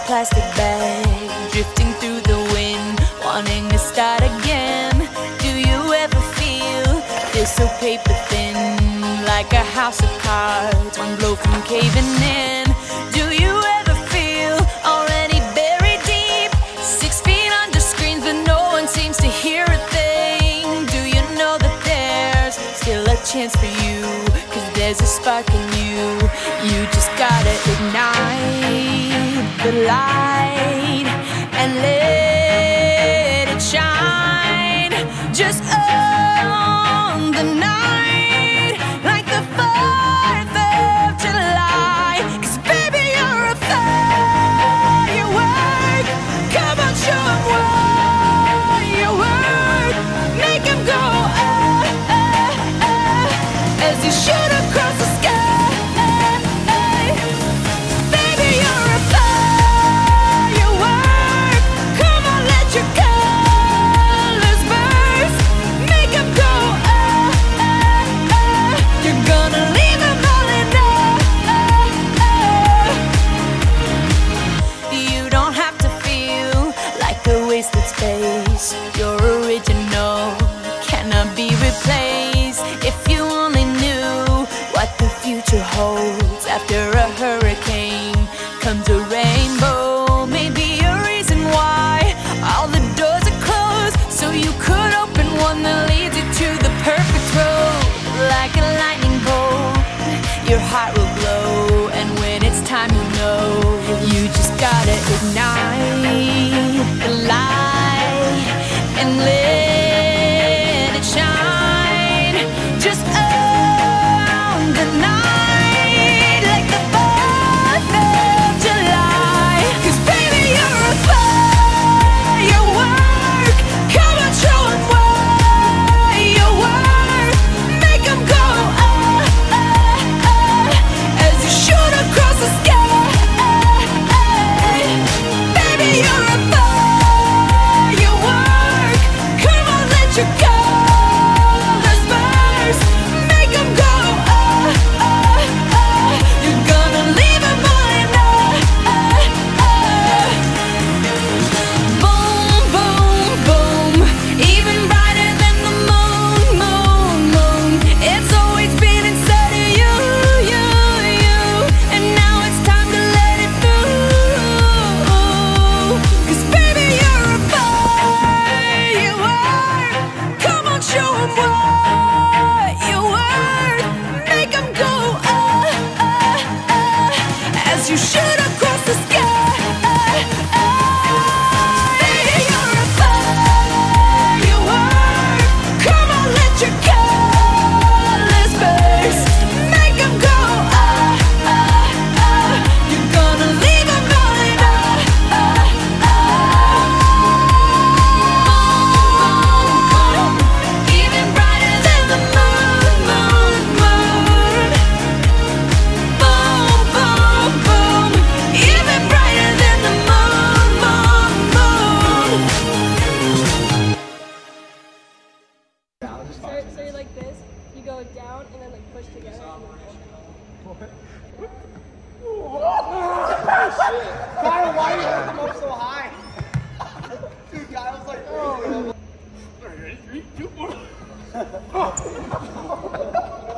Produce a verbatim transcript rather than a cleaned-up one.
plastic bag, drifting through the wind, wanting to start again. Do you ever feel, feel so paper thin, like a house of cards, one blow from caving in? Do you ever feel already buried deep, six feet under screens but no one seems to hear a thing? Do you know that there's still a chance for you, cause there's a spark in you? You just gotta ignite the light and let it shine. Just own the night like the fourth of July. Cause baby, you're a firework. Come on, show 'em what you work. Make 'em go ah, ah, ah, as you shoot across the sky. Space, your original cannot be replaced. If you only knew what the future holds, after a hurricane comes a rainbow. Maybe a reason why all the doors are closed, so you could open one that leads you to the perfect road. Like a lightning bolt, your heart will glow, and when it's time you'll know. You just gotta ignite the light and let it shine. Just own the night like the fourth of July. Cause baby, you're a firework. Come on, show 'em what you work. Make 'em go ah, ah, ah, as you shoot across the sky. Baby, you're a firework. Come on, let your colors burst. Make 'em go ah, ah, ah. You're gonna leave 'em all in ah, ah, ah. Boom, boom, boom, even brighter than the moon, moon, moon. It's always been inside of you, you, you, and now it's time to let it through. Cause baby, you're a firework. Come on, show 'em what you worth. Make 'em go ah, ah, ah, as you shoot across the sky. Baby, you're a firework. Come on, let your colors burst. Make 'em go ah, ah, ah. You're gonna leave 'em all in ah, ah, ah. Even brighter than the moon, moon, moon. Boom, boom, boom, even brighter than the moon, moon, moon. So, so you're like this, you go down and then like push together. Kyle, why do you have to go so high? Dude, Kyle's like, oh.